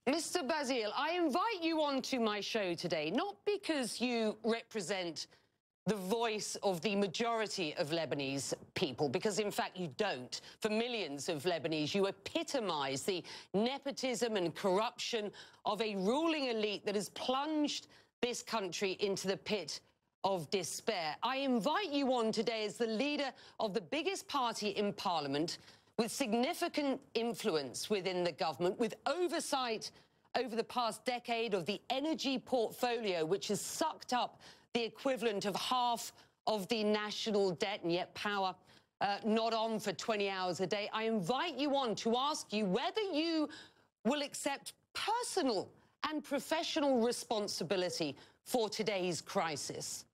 Mr. Basile, I invite you onto my show today, not because you represent the voice of the majority of Lebanese people, because in fact you don't. For millions of Lebanese, you epitomise the nepotism and corruption of a ruling elite that has plunged this country into the pit of despair. I invite you on today as the leader of the biggest party in Parliament, with significant influence within the government, with oversight over the past decade of the energy portfolio, which has sucked up the equivalent of half of the national debt, and yet power not on for 20 hours a day. I invite you on to ask you whether you will accept personal and professional responsibility for today's crisis.